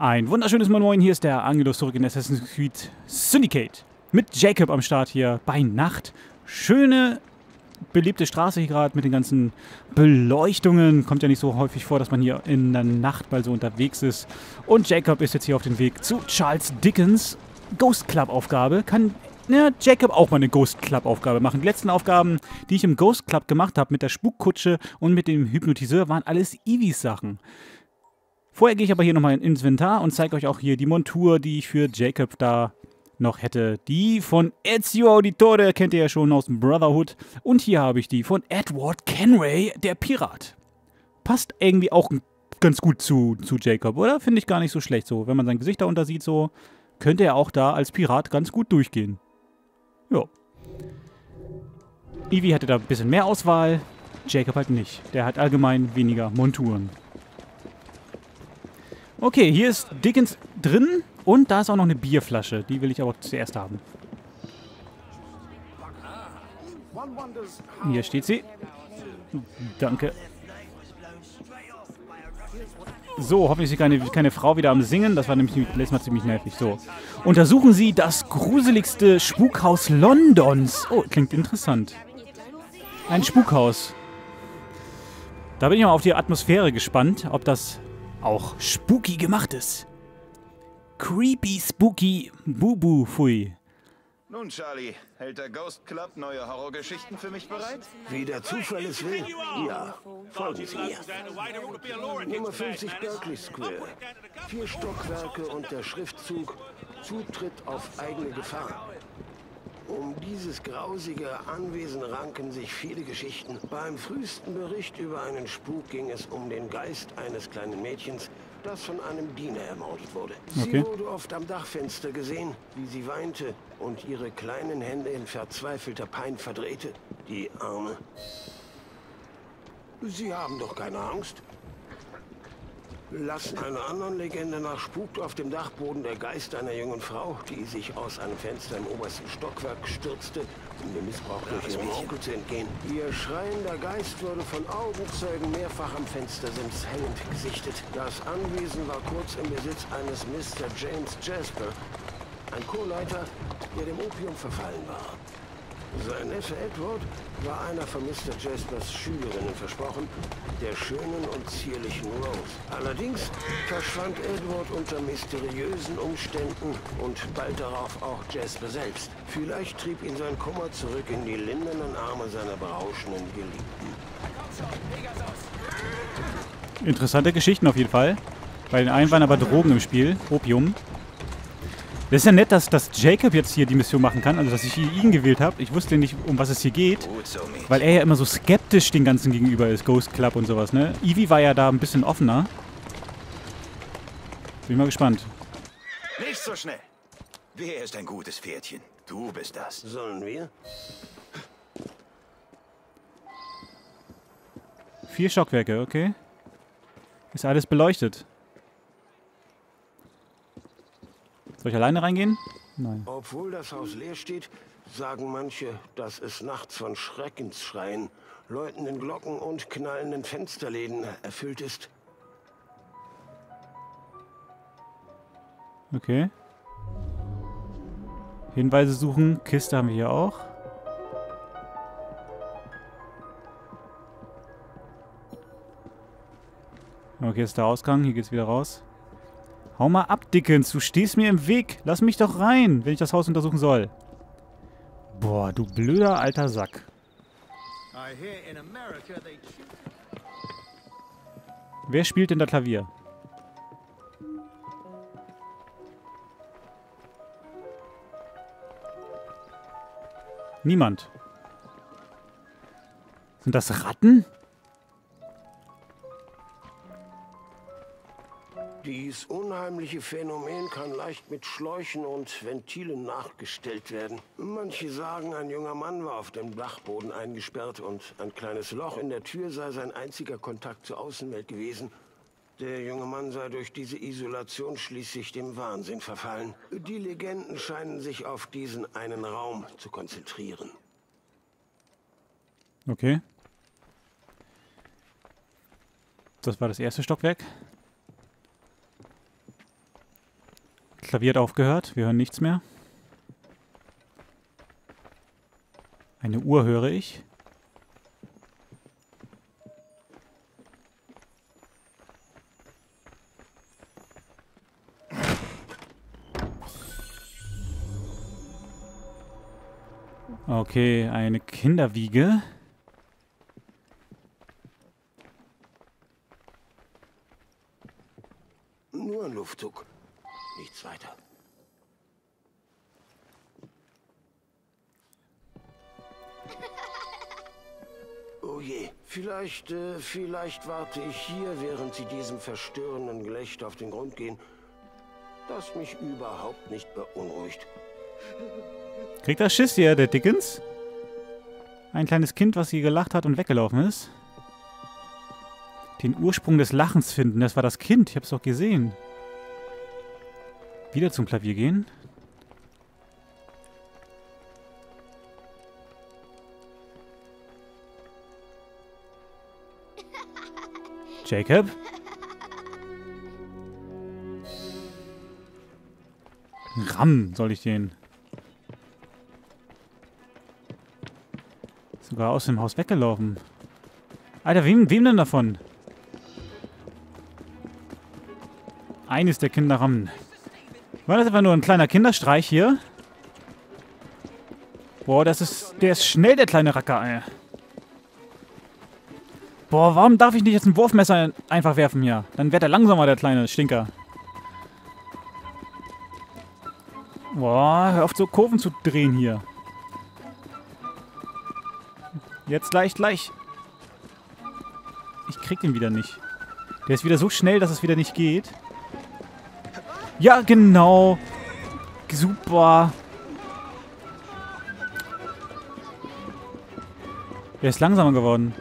Ein wunderschönes Moin, hier ist der Angelus zurück in Assassin's Creed Syndicate. Mit Jacob am Start hier bei Nacht. Schöne, belebte Straße hier gerade mit den ganzen Beleuchtungen. Kommt ja nicht so häufig vor, dass man hier in der Nacht mal so unterwegs ist. Und Jacob ist jetzt hier auf dem Weg zu Charles Dickens Ghost Club Aufgabe. Kann Jacob auch mal eine Ghost Club Aufgabe machen. Die letzten Aufgaben, die ich im Ghost Club gemacht habe, mit der Spukkutsche und mit dem Hypnotiseur, waren alles Eevees Sachen. Vorher gehe ich aber hier nochmal ins Inventar und zeige euch auch hier die Montur, die ich für Jacob da noch hätte. Die von Ezio Auditore, kennt ihr ja schon aus dem Brotherhood. Und hier habe ich die von Edward Kenway, der Pirat. Passt irgendwie auch ganz gut zu Jacob, oder? Finde ich gar nicht so schlecht so. Wenn man sein Gesicht darunter sieht, so könnte er auch da als Pirat ganz gut durchgehen. Ja. Evie hatte da ein bisschen mehr Auswahl, Jacob halt nicht. Der hat allgemein weniger Monturen. Okay, hier ist Dickens drin und da ist auch noch eine Bierflasche. Die will ich aber zuerst haben. Hier steht sie. Danke. So, hoffentlich ist keine Frau wieder am Singen. Das war nämlich letztes Mal ziemlich nervig. So. Untersuchen Sie das gruseligste Spukhaus Londons. Oh, klingt interessant. Ein Spukhaus. Da bin ich mal auf die Atmosphäre gespannt, ob das auch spooky gemacht ist. Creepy, spooky, bubu, fui. Nun, Charlie, hält der Ghost Club neue Horrorgeschichten für mich bereit? Wie der Zufall es will. Ja, folgen Sie mir. Nummer 50 Berkeley Square. 4 Stockwerke und der Schriftzug Zutritt auf eigene Gefahr. Um dieses grausige Anwesen ranken sich viele Geschichten. Beim frühesten Bericht über einen Spuk ging es um den Geist eines kleinen Mädchens, das von einem Diener ermordet wurde. Sie wurde oft am Dachfenster gesehen, wie sie weinte und ihre kleinen Hände in verzweifelter Pein verdrehte. Die Arme. Sie haben doch keine Angst. Lassen einer anderen Legende nach spukt auf dem Dachboden der Geist einer jungen Frau, die sich aus einem Fenster im obersten Stockwerk stürzte, um dem Missbrauch durch ihren Onkel zu entgehen. Ihr schreiender Geist wurde von Augenzeugen mehrfach am Fenstersims hängend gesichtet. Das Anwesen war kurz im Besitz eines Mr. James Jasper, ein Chorleiter, der dem Opium verfallen war. Sein Neffe Edward war einer von Mr. Jaspers Schülerinnen versprochen, der schönen und zierlichen Rose. Allerdings verschwand Edward unter mysteriösen Umständen und bald darauf auch Jasper selbst. Vielleicht trieb ihn sein Kummer zurück in die lindernden Arme seiner berauschenden Geliebten. Interessante Geschichten auf jeden Fall. Bei den einen waren aber Drogen im Spiel, Opium. Das ist ja nett, dass Jacob jetzt hier die Mission machen kann, also dass ich ihn gewählt habe. Ich wusste nicht, um was es hier geht, weil er ja immer so skeptisch den Ganzen gegenüber ist, Ghost Club und sowas, ne? Evie war ja da ein bisschen offener. Bin mal gespannt. Nicht so schnell. Wer ist ein gutes Pferdchen? Du bist das. Sollen wir? 4 Stockwerke, okay. Ist alles beleuchtet. Soll ich alleine reingehen? Nein. Obwohl das Haus leer steht, sagen manche, dass es nachts von Schreckensschreien, läutenden Glocken und knallenden Fensterläden erfüllt ist. Okay. Hinweise suchen. Kiste haben wir hier auch. Okay, ist der Ausgang. Hier geht's wieder raus. Hau mal ab, Dickens. Du stehst mir im Weg. Lass mich doch rein, wenn ich das Haus untersuchen soll. Boah, du blöder alter Sack. Wer spielt denn da Klavier? Niemand. Sind das Ratten? Dies unheimliche Phänomen kann leicht mit Schläuchen und Ventilen nachgestellt werden. Manche sagen, ein junger Mann war auf dem Dachboden eingesperrt und ein kleines Loch in der Tür sei sein einziger Kontakt zur Außenwelt gewesen. Der junge Mann sei durch diese Isolation schließlich dem Wahnsinn verfallen. Die Legenden scheinen sich auf diesen einen Raum zu konzentrieren. Okay. Das war das erste Stockwerk. Klavier hat aufgehört. Wir hören nichts mehr. Eine Uhr höre ich. Okay, eine Kinderwiege. Nur ein Luftzug. Nichts weiter. Oh je, vielleicht warte ich hier, während Sie diesem verstörenden Gelächter auf den Grund gehen, das mich überhaupt nicht beunruhigt. Kriegt er Schiss hier, der Dickens? Ein kleines Kind, was hier gelacht hat und weggelaufen ist. Den Ursprung des Lachens finden, das war das Kind, ich hab's doch gesehen. Wieder zum Klavier gehen. Jacob? Ram soll ich den. Sogar aus dem Haus weggelaufen. Alter, wem denn davon? Eines der Kinder rammen. War das einfach nur ein kleiner Kinderstreich hier? Boah, der ist schnell, der kleine Racker, ey. Boah, warum darf ich nicht jetzt ein Wurfmesser einfach werfen hier? Dann wird er langsamer, der kleine Stinker. Boah, hör auf so Kurven zu drehen hier. Jetzt gleich. Ich krieg den wieder nicht. Der ist wieder so schnell, dass es wieder nicht geht. Ja, genau. Super. Der ist langsamer geworden.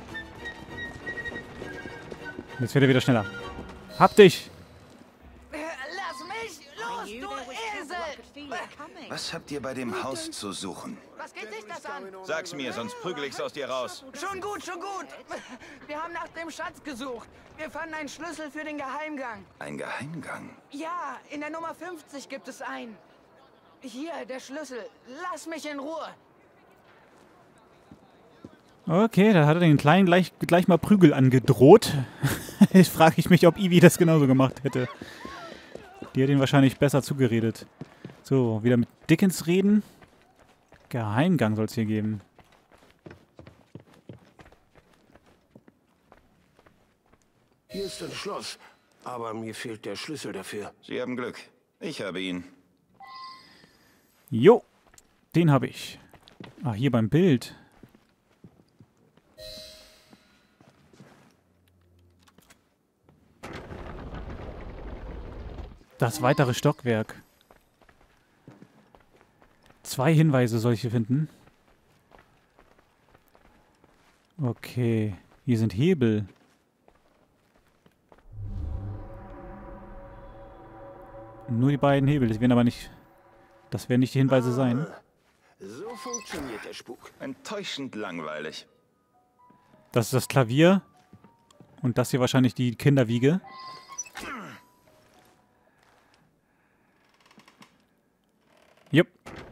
Jetzt wird er wieder schneller. Hab dich! Lass mich los, du Esel! Was habt ihr bei dem Haus zu suchen? Was geht dich das an? Sag's mir, sonst prügel ich's aus dir raus. Schon gut, schon gut. Wir haben nach dem Schatz gesucht. Wir fanden einen Schlüssel für den Geheimgang. Ein Geheimgang? Ja, in der Nummer 50 gibt es einen. Hier, der Schlüssel. Lass mich in Ruhe. Okay, da hat er den Kleinen gleich mal Prügel angedroht. Jetzt frage ich mich, ob Ivy das genauso gemacht hätte. Die hat ihn wahrscheinlich besser zugeredet. So, wieder mit Dickens reden. Geheimgang soll es hier geben. Hier ist ein Schloss, aber mir fehlt der Schlüssel dafür. Sie haben Glück. Ich habe ihn. Jo, den habe ich. Ah, hier beim Bild. Das weitere Stockwerk. 2 Hinweise soll ich hier finden. Okay, hier sind Hebel. Nur die beiden Hebel, das werden aber nicht... Das werden nicht die Hinweise sein. So funktioniert der Spuk. Enttäuschend langweilig. Das ist das Klavier. Und das hier wahrscheinlich die Kinderwiege. Jupp.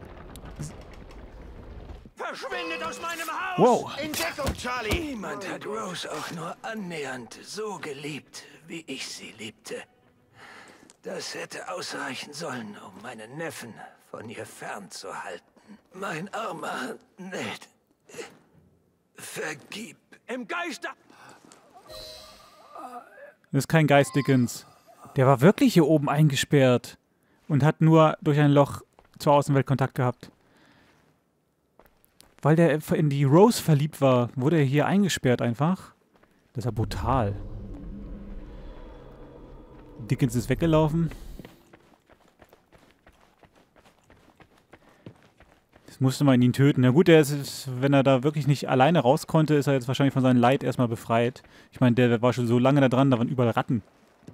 Verschwindet aus meinem Haus! Wow. In Deckung, Charlie! Niemand hat Rose auch nur annähernd so geliebt, wie ich sie liebte. Das hätte ausreichen sollen, um meinen Neffen von ihr fernzuhalten. Mein armer Ned. Vergib. Im Geiste... Das ist kein Geist, Dickens. Der war wirklich hier oben eingesperrt. Und hat nur durch ein Loch zur Außenwelt Kontakt gehabt. Weil der in die Rose verliebt war, wurde er hier eingesperrt einfach. Das ist ja brutal. Dickens ist weggelaufen. Das musste man ihn töten. Na gut, wenn er da wirklich nicht alleine raus konnte, ist er jetzt wahrscheinlich von seinem Leid erstmal befreit. Ich meine, der war schon so lange da dran, da waren überall Ratten.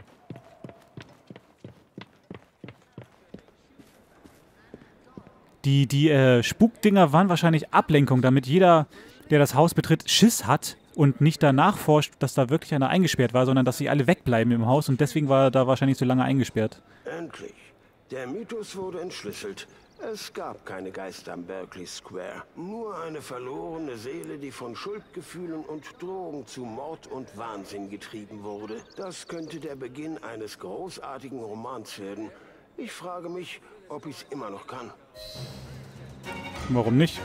Die Spukdinger waren wahrscheinlich Ablenkung, damit jeder, der das Haus betritt, Schiss hat und nicht danach forscht, dass da wirklich einer eingesperrt war, sondern dass sie alle wegbleiben im Haus und deswegen war er da wahrscheinlich so lange eingesperrt. Endlich. Der Mythos wurde entschlüsselt. Es gab keine Geister am Berkeley Square. Nur eine verlorene Seele, die von Schuldgefühlen und Drogen zu Mord und Wahnsinn getrieben wurde. Das könnte der Beginn eines großartigen Romans werden. Ich frage mich, ob ich es immer noch kann. Warum nicht?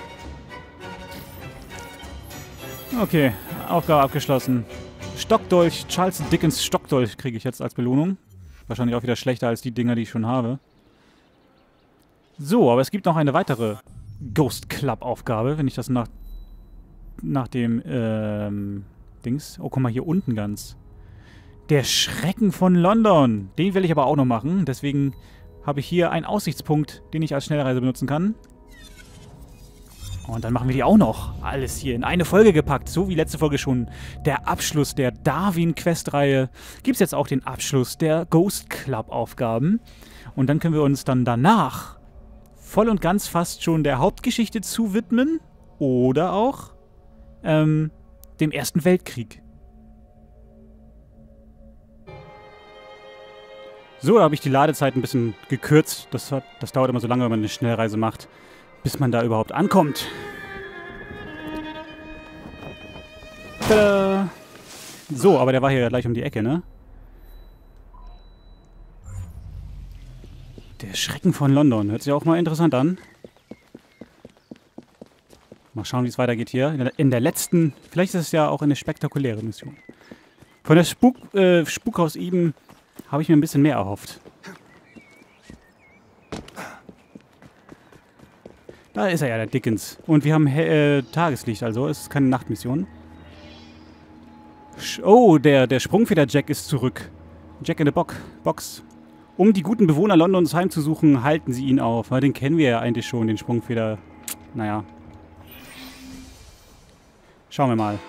Okay, Aufgabe abgeschlossen. Stockdolch, Charles Dickens Stockdolch kriege ich jetzt als Belohnung. Wahrscheinlich auch wieder schlechter als die Dinger, die ich schon habe. So, aber es gibt noch eine weitere Ghost Club Aufgabe, wenn ich das nach dem, Dings... Oh, guck mal, hier unten ganz. Der Schrecken von London. Den will ich aber auch noch machen. Deswegen habe ich hier einen Aussichtspunkt, den ich als Schnellreise benutzen kann. Und dann machen wir die auch noch. Alles hier in eine Folge gepackt. So wie letzte Folge schon. Der Abschluss der Darwin-Quest-Reihe. Gibt es jetzt auch den Abschluss der Ghost Club-Aufgaben. Und dann können wir uns dann danach voll und ganz fast schon der Hauptgeschichte zuwidmen. Oder auch dem Ersten Weltkrieg. So, da habe ich die Ladezeit ein bisschen gekürzt. Das dauert immer so lange, wenn man eine Schnellreise macht, bis man da überhaupt ankommt. Tada! So, aber der war hier ja gleich um die Ecke, ne? Der Schrecken von London. Hört sich auch mal interessant an. Mal schauen, wie es weitergeht hier. In der letzten, vielleicht ist es ja auch eine spektakuläre Mission. Von der Spukhaus Eden habe ich mir ein bisschen mehr erhofft. Da ist er ja, der Dickens. Und wir haben Tageslicht, also es ist keine Nachtmission. Oh, der Sprungfeder-Jack ist zurück. Jack in the Box. Um die guten Bewohner Londons heimzusuchen, halten sie ihn auf. Weil den kennen wir ja eigentlich schon, den Sprungfeder. Naja. Schauen wir mal.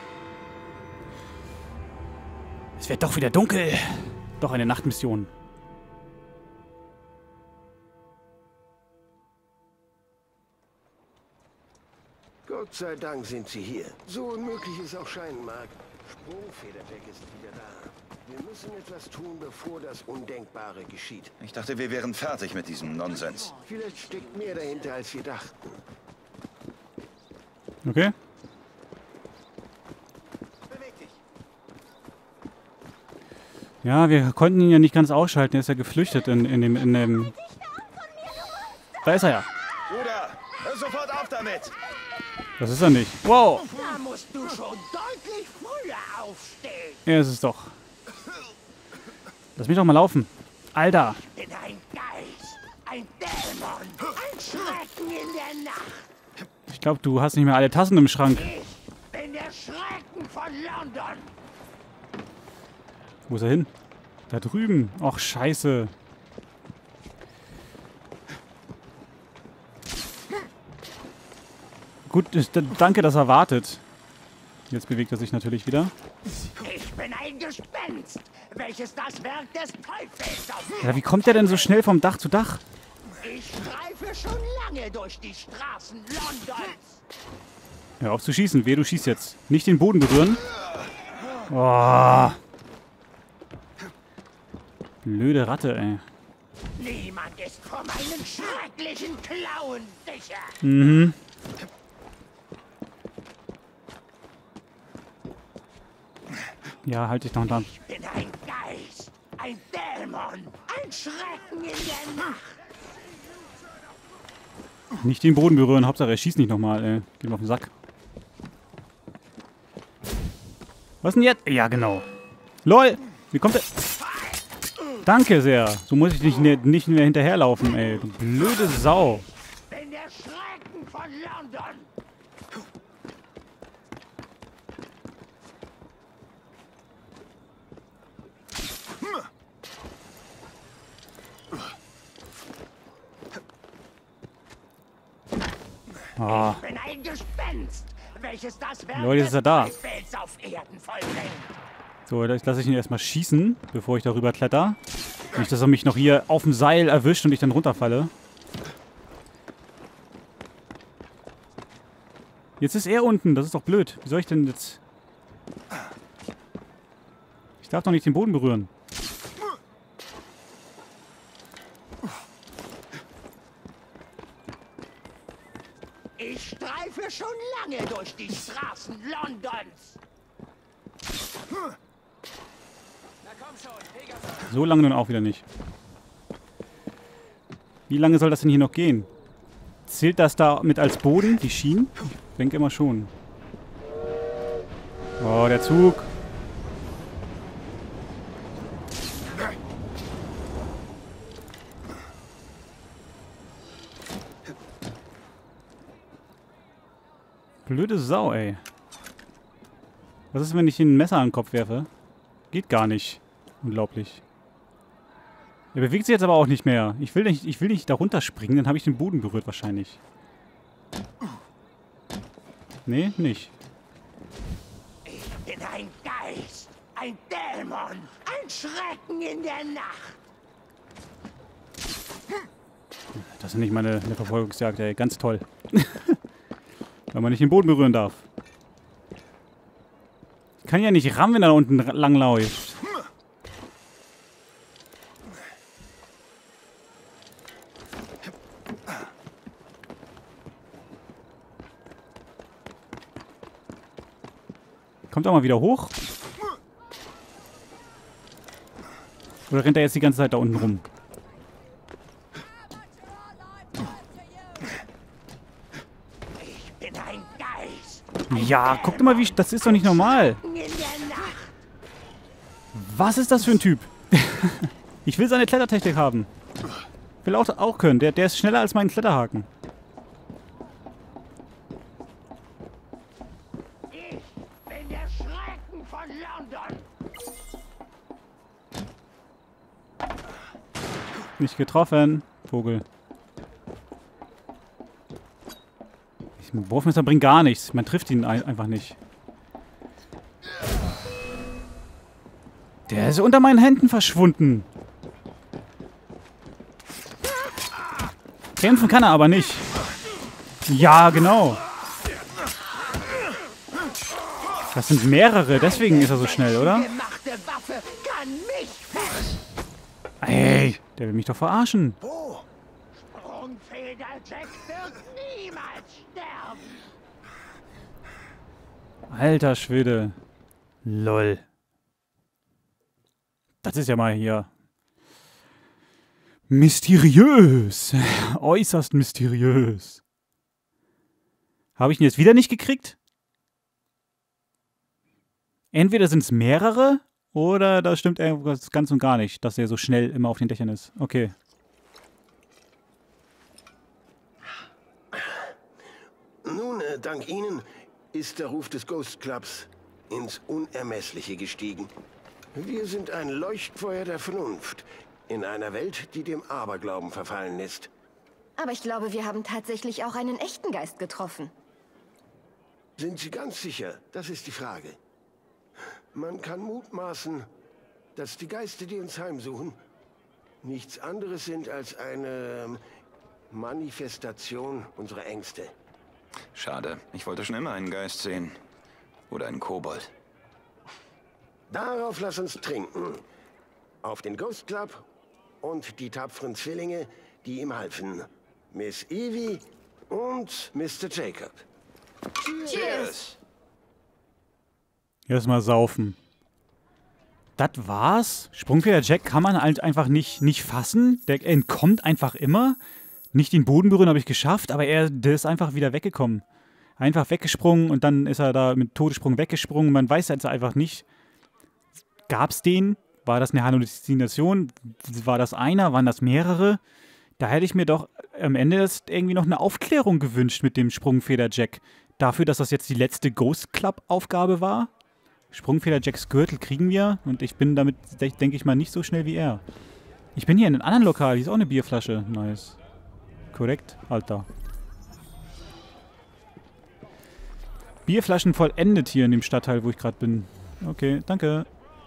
Es wird doch wieder dunkel. Doch eine Nachtmission. Gott sei Dank sind Sie hier. So unmöglich es auch scheinen mag. Sprungfeder-Jack ist wieder da. Wir müssen etwas tun, bevor das Undenkbare geschieht. Ich dachte, wir wären fertig mit diesem Nonsens. Vielleicht steckt mehr dahinter, als wir dachten. Okay. Beweg dich. Ja, wir konnten ihn ja nicht ganz ausschalten. Er ist ja geflüchtet in dem... Da ist er ja. Bruder, hör sofort auf damit! Das ist er nicht. Wow. Da musst du schon deutlich früher aufstehen. Er ist es doch. Lass mich doch mal laufen. Alter. Ich bin ein Geist, ein Dämon, ein Schrecken in der Nacht. Ich glaube, du hast nicht mehr alle Tassen im Schrank. Ich bin der Schrecken von London. Wo ist er hin? Da drüben. Och, scheiße. Gut, danke, dass er wartet. Jetzt bewegt er sich natürlich wieder. Ich bin ein Gespenst, welches das Werk des Teufels auf. Ja, wie kommt der denn so schnell vom Dach zu Dach? Ich streife schon lange durch die Straßen Londons. Hör auf zu schießen. Wehe, du schießt jetzt. Nicht den Boden berühren. Oh. Blöde Ratte, ey. Niemand ist vor meinen schrecklichen Klauen sicher. Mhm. Ja, halt dich noch dran. Ich bin ein Geist, ein Dämon, ein Schrecken in der Nacht. Nicht den Boden berühren. Hauptsache, er schießt nicht nochmal, ey. Geht mir auf den Sack. Was denn jetzt? Ja, genau. LOL! Wie kommt der? Danke sehr. So muss ich dich nicht mehr hinterherlaufen, ey. Du blöde Sau. Ich bin der Schrecken von London. Oh. Ich bin ein Gespenst, welches das Werk Leute, ist er da? des Teufels auf Erden vollbringt. So, jetzt lasse ich ihn erstmal schießen, bevor ich darüber kletter. Nicht, dass er mich noch hier auf dem Seil erwischt und ich dann runterfalle. Jetzt ist er unten, das ist doch blöd. Wie soll ich denn jetzt... Ich darf doch nicht den Boden berühren. Ich streife schon lange durch die Straßen Londons. So lange nun auch wieder nicht. Wie lange soll das denn hier noch gehen? Zählt das da mit als Boden, die Schienen? Ich denke immer schon. Oh, der Zug. Blöde Sau, ey. Was ist, wenn ich ihn ein Messer an den Kopf werfe? Geht gar nicht. Unglaublich. Er bewegt sich jetzt aber auch nicht mehr. Ich will nicht da runterspringen, dann habe ich den Boden berührt wahrscheinlich. Nee, nicht. Ich bin ein Geist, ein Dämon, ein Schrecken in der Nacht. Das ist nicht meine Verfolgungsjagd, ey. Ganz toll. Weil man nicht den Boden berühren darf. Ich kann ja nicht rammen, wenn er da unten lang läuft. Kommt auch mal wieder hoch. Oder rennt er jetzt die ganze Zeit da unten rum? Ich bin ein Geist. Ja, guck doch mal, wie... Das ist doch nicht normal. In der Nacht. Was ist das für ein Typ? Ich will seine Klettertechnik haben. Will auch können. Der ist schneller als mein Kletterhaken. Ich bin der Schrecken von London. Nicht getroffen, Vogel. Wurfmesser bringt gar nichts. Man trifft ihn einfach nicht. Der ist unter meinen Händen verschwunden. Kämpfen kann er aber nicht. Ja, genau. Das sind mehrere, deswegen ist er so schnell, oder? Gemachte Waffe kann mich fest. Ey, der will mich doch verarschen. Sprungfeder Jack wird niemals sterben. Alter Schwede. Lol. Das ist ja mal hier mysteriös. Äußerst mysteriös. Habe ich ihn jetzt wieder nicht gekriegt? Entweder sind es mehrere oder da stimmt irgendwas ganz und gar nicht, dass er so schnell immer auf den Dächern ist. Okay. Nun, dank Ihnen ist der Ruf des Ghost Clubs ins Unermessliche gestiegen. Wir sind ein Leuchtfeuer der Vernunft in einer Welt, die dem Aberglauben verfallen ist. Aber ich glaube, wir haben tatsächlich auch einen echten Geist getroffen. Sind Sie ganz sicher? Das ist die Frage. Man kann mutmaßen, dass die Geister, die uns heimsuchen, nichts anderes sind als eine Manifestation unserer Ängste. Schade. Ich wollte schon immer einen Geist sehen. Oder einen Kobold. Darauf lass uns trinken. Auf den Ghost Club und die tapferen Zwillinge, die ihm halfen. Miss Evie und Mr. Jacob. Cheers! Erstmal saufen. Das war's? Sprungfeder Jack kann man halt einfach nicht fassen. Der entkommt einfach immer. Nicht den Boden berühren habe ich geschafft, aber der ist einfach wieder weggekommen. Einfach weggesprungen und dann ist er da mit Todessprung weggesprungen. Man weiß jetzt einfach nicht, gab's den? War das eine Halluzination? War das einer? Waren das mehrere? Da hätte ich mir doch am Ende irgendwie noch eine Aufklärung gewünscht mit dem Sprungfeder Jack. Dafür, dass das jetzt die letzte Ghost Club Aufgabe war. Sprungfeder Jacks Gürtel kriegen wir und ich bin damit, denke ich mal, nicht so schnell wie er. Ich bin hier in einem anderen Lokal, hier ist auch eine Bierflasche. Nice. Korrekt, Alter. Bierflaschen vollendet hier in dem Stadtteil, wo ich gerade bin. Okay, danke.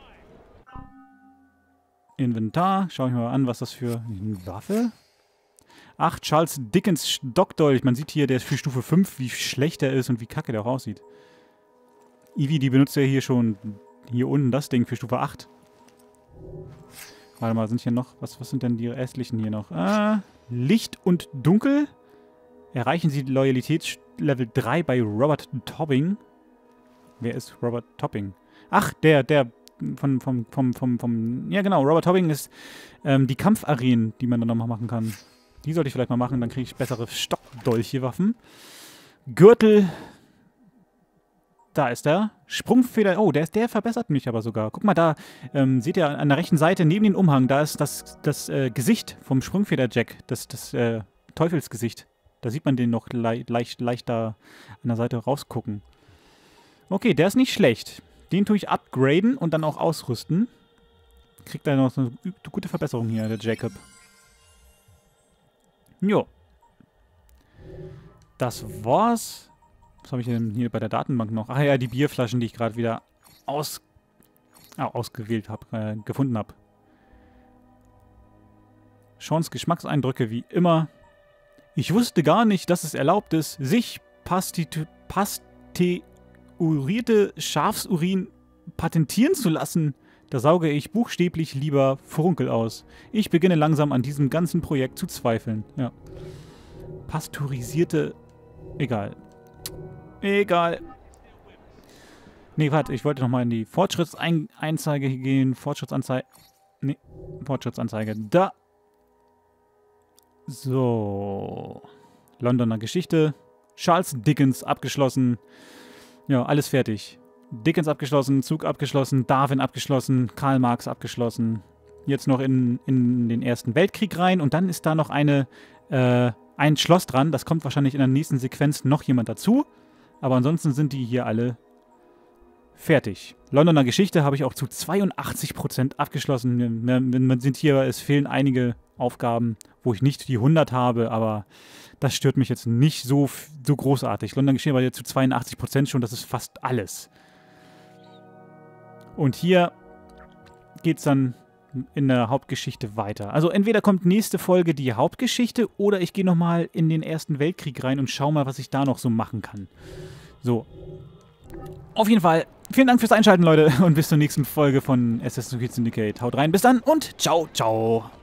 Inventar. Schau ich mal an, was das für eine Waffe? Ach, Charles Dickens Stockdolch. Man sieht hier, der ist für Stufe 5, wie schlecht er ist und wie kacke der auch aussieht. Ivy, die benutzt ja hier schon hier unten das Ding für Stufe 8. Warte mal, sind hier noch... Was sind denn die restlichen hier noch? Licht und Dunkel. Erreichen Sie Loyalitätslevel 3 bei Robert Topping. Wer ist Robert Topping? Ach, der ja genau, Robert Topping ist die Kampfarenen, die man dann nochmal machen kann. Die sollte ich vielleicht mal machen, dann kriege ich bessere Stockdolche-Waffen. Gürtel. Da ist er. Sprungfeder. Oh, der verbessert mich aber sogar. Guck mal, da seht ihr an der rechten Seite neben dem Umhang, da ist das Gesicht vom Sprungfeder-Jack. Das Teufelsgesicht. Da sieht man den noch leicht da an der Seite rausgucken. Okay, der ist nicht schlecht. Den tue ich upgraden und dann auch ausrüsten. Kriegt er noch so eine gute Verbesserung hier, der Jacob. Jo. Das war's. Was habe ich denn hier bei der Datenbank noch? Ach ja, die Bierflaschen, die ich gerade wieder ausgewählt habe, gefunden habe. Seans Geschmackseindrücke wie immer. Ich wusste gar nicht, dass es erlaubt ist, sich pasteurierte Schafsurin patentieren zu lassen. Da sauge ich buchstäblich lieber Furunkel aus. Ich beginne langsam an diesem ganzen Projekt zu zweifeln. Ja. Pasteurisierte... Egal. Egal. Nee, warte, ich wollte nochmal in die Fortschrittsanzeige gehen. Fortschrittsanzeige. Nee, Fortschrittsanzeige. Da. So. Londoner Geschichte. Charles Dickens abgeschlossen. Ja, alles fertig. Dickens abgeschlossen, Zug abgeschlossen, Darwin abgeschlossen, Karl Marx abgeschlossen. Jetzt noch in den Ersten Weltkrieg rein und dann ist da noch ein Schloss dran. Das kommt wahrscheinlich in der nächsten Sequenz noch jemand dazu. Aber ansonsten sind die hier alle fertig. Londoner Geschichte habe ich auch zu 82% abgeschlossen. Man sieht hier, es fehlen einige Aufgaben, wo ich nicht die 100 habe, aber das stört mich jetzt nicht so großartig. Londoner Geschichte war jetzt zu 82% schon, das ist fast alles. Und hier geht es dann in der Hauptgeschichte weiter. Also entweder kommt nächste Folge die Hauptgeschichte oder ich gehe nochmal in den Ersten Weltkrieg rein und schaue mal, was ich da noch so machen kann. So. Auf jeden Fall, vielen Dank fürs Einschalten, Leute, und bis zur nächsten Folge von Assassin's Creed Syndicate. Haut rein, bis dann und ciao, ciao.